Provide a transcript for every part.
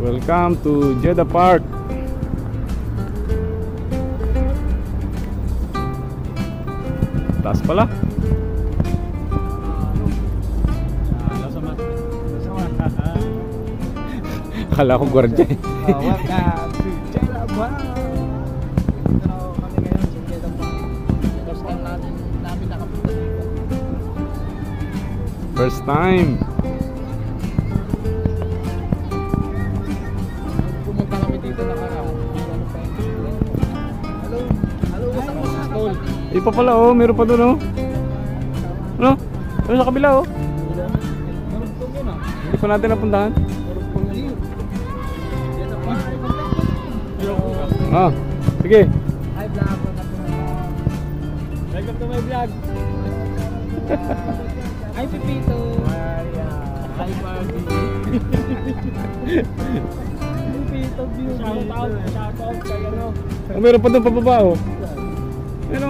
Welcome to Jeddah Park. Taas pala. Akala ko gwardiya eh. Welcome to Jeddah Park. Ito kami ngayon sa Jeddah Park. First time namin nakapunta dito. First time. Pumunta kami dito nakaraan. Hello, kasama sa stall. Ipa pala oh, meron pa doon oh. Ano? Ano sa kabila oh? Marugtong yun ah. Hindi pa natin napuntahan. Marugtong yun. Jeddah Park. Ah, sige. Hi vlog. Welcome to my vlog. Hi Pipito. Hi Barbie. Pipito beauty. Shout out kay ano. Oh, meron pa doon pababa oh. Ano?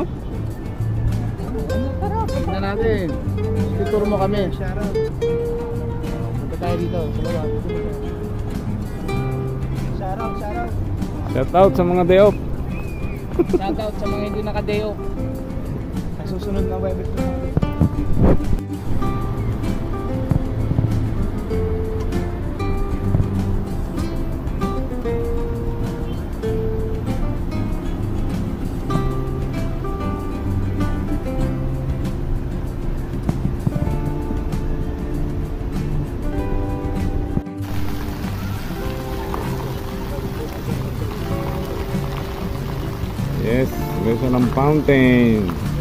Tignan natin. Tutur mo kami. Shout out. Punta tayo dito sa baba. Shout out, shout out. Shout out sa mga day off. Shout out sa mga hindi naka-day off. Sa susunod na web ito. Yes, meron siya ng fountain.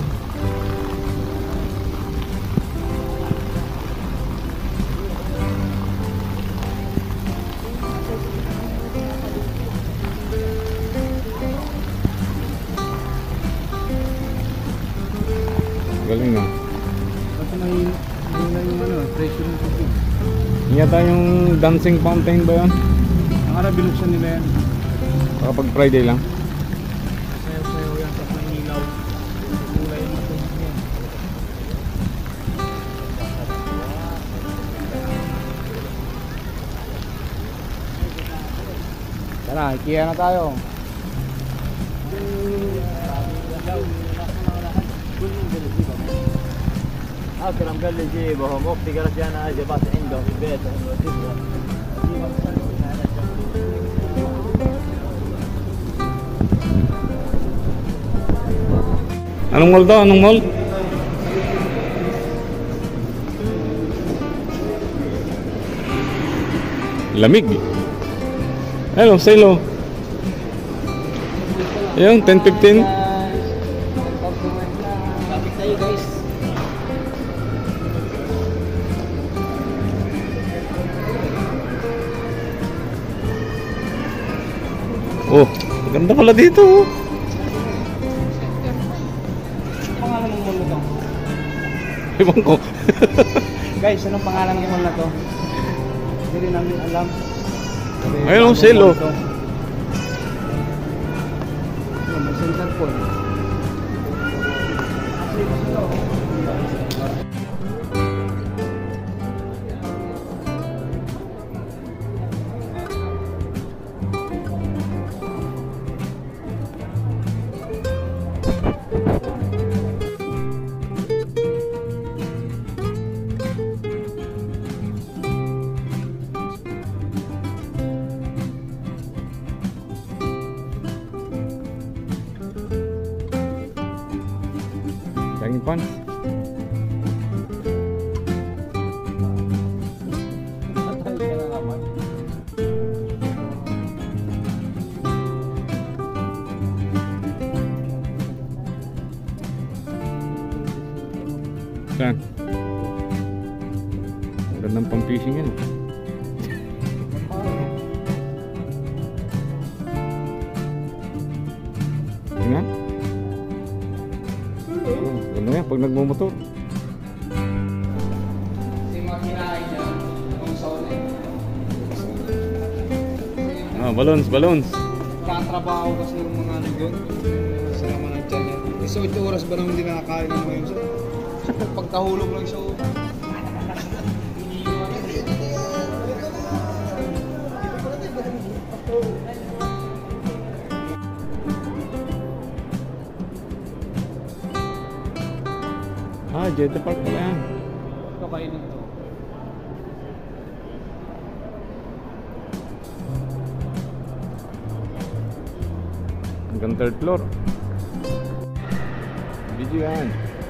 Galing na. Kasi may yung ano, pressure ng tubig. Yata yung dancing fountain ba yan? Ang araw binuksan nila yan. Kapag Friday lang. Sayaw-sayaw yan sa Mangilaw. Kulay yung matubig niya. Tara, IKEA na tayo. أكرم قال لي جيبهم أختي قالت لي أنا أجي بات عندهم في البيت Anong mall daw? Anong mall? Lamig. Hello, silo. Ayun, 10:15. Traffic tayo guys. Oh, maganda pala dito. Oh. Pangalan ng mall na to? Ibang ko. Guys, anong pangalan ng mall na to? Hindi rin namin alam. Ayun, silo. May center point. Daging pan. Saan? Ang gandang pang-fishing yan. Tingnan. Oh, ano yan pag nagmumotor? Yung mga kinain niya, yung sauna. Ah, balloons, balloons. Katrabaho kasi yung mga ano doon. Sa naman ng tiyan niya. Isa 8 oras ba naman hindi nakakain ng mga yun? Pagkahulog lang siya. Ah, Jeddah Park pala yan. Ito kainin to. Hanggang third floor. Video yan.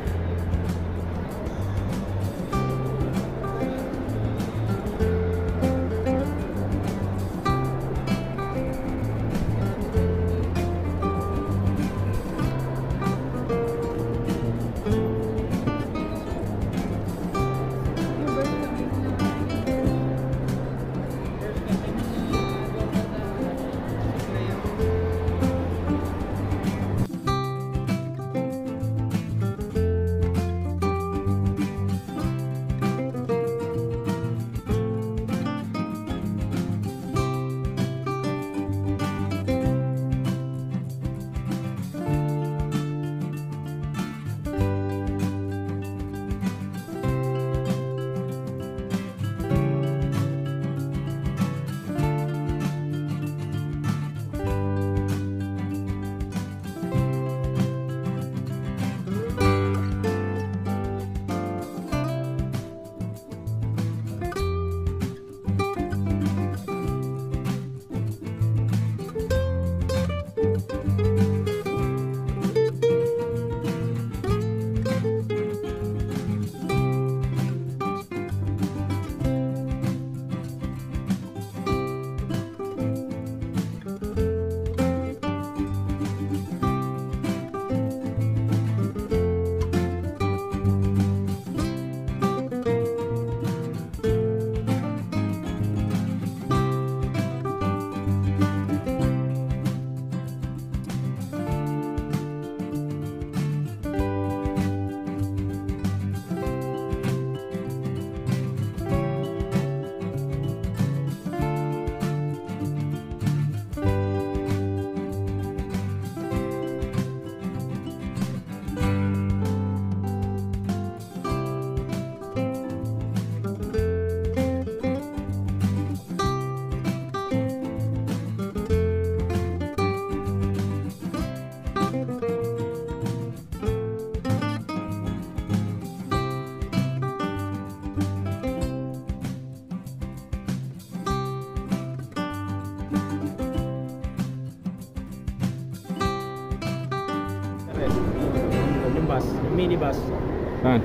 Yung bus, yung minibus. Saan?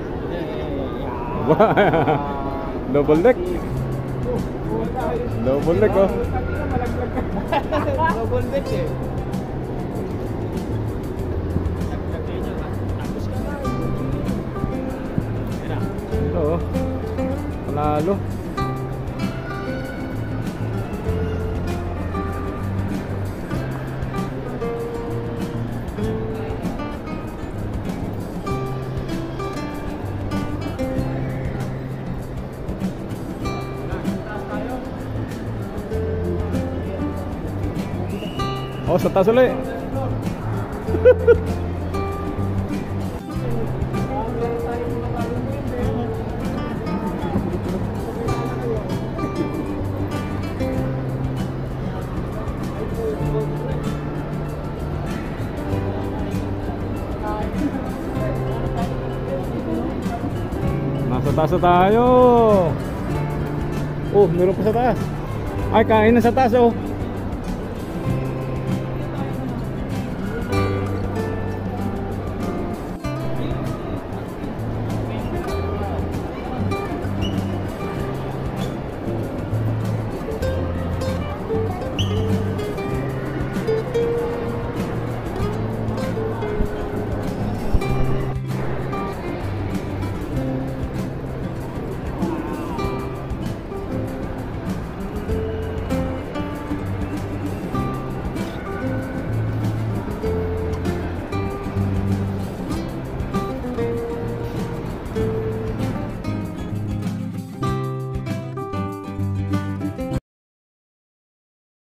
Double deck. Double deck oh. Double deck eh. Ito oh. Panalo. Oh, sa taas ulit. Nasa taas na tayo. Oh, meron pa sa taas. Ay, kain na sa taas oh.